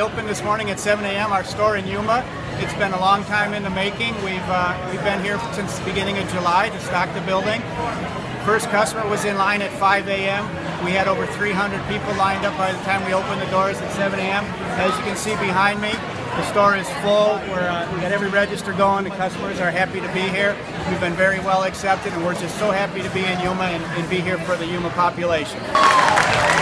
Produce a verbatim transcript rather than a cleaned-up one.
opened this morning at seven A M our store in Yuma. It's been a long time in the making. We've, uh, we've been here since the beginning of July to stock the building. First customer was in line at five A M We had over three hundred people lined up by the time we opened the doors at seven A M As you can see behind me, the store is full. We're, uh, we got every register going. The customers are happy to be here. We've been very well accepted, and we're just so happy to be in Yuma and, and be here for the Yuma population.